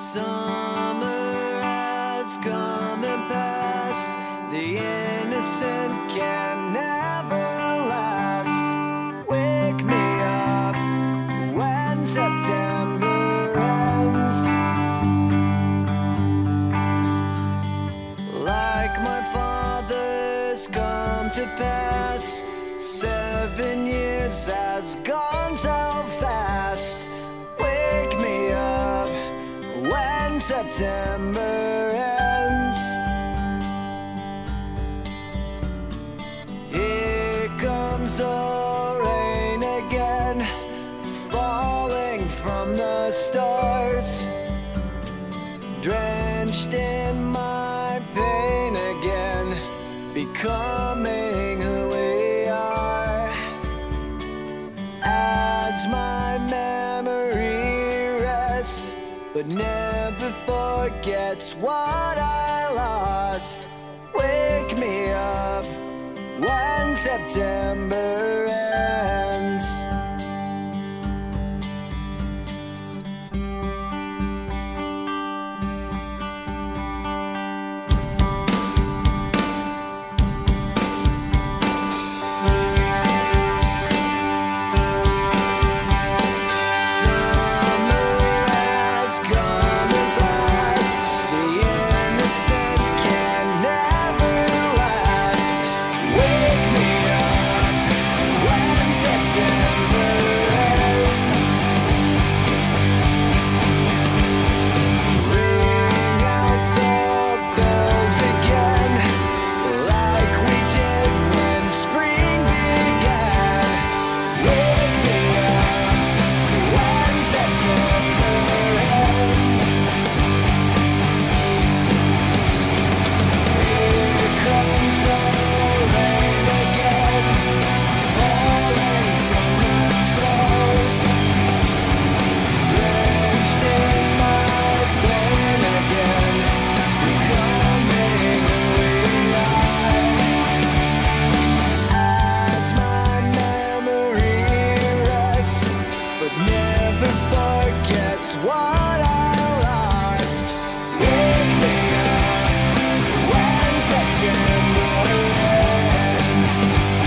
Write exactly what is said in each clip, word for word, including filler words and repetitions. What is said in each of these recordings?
Summer has come and passed. The innocent can never last. Wake me up when September ends. Like my father's come to pass, seven years has gone so fast. Wake me up when September ends. Here comes the rain again, falling from the stars, drenched in my pain again, becoming who we are. As my memory rests, but never forgets what I lost. Wake me up when September ends. What I lost. Wake me up when September ends.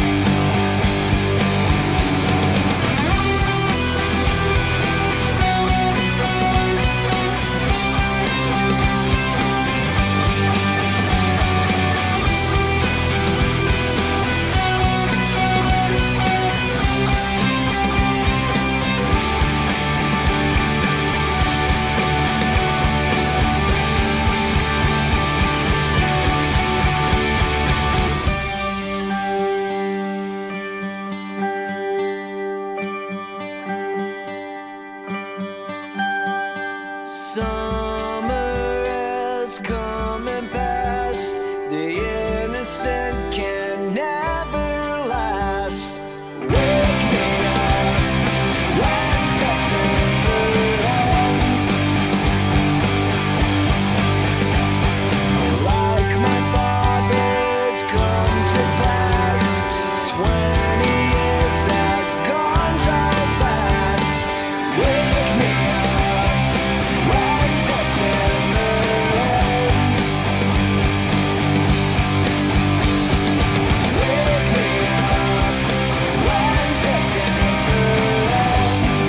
Summer has come and passed. The innocent can never last. Wake me up when September ends. Like my father's come to pass, twenty years has gone so fast. Wake me up when September ends. Wake me up when September ends.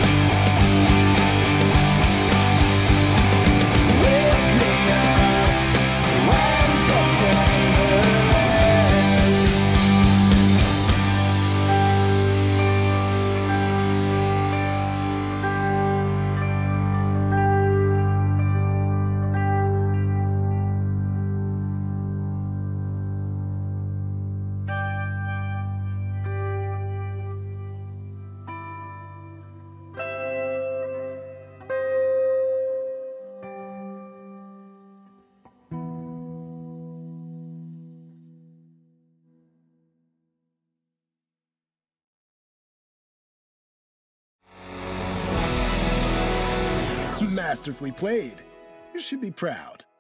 Wake me up when September ends. Masterfully played. You should be proud.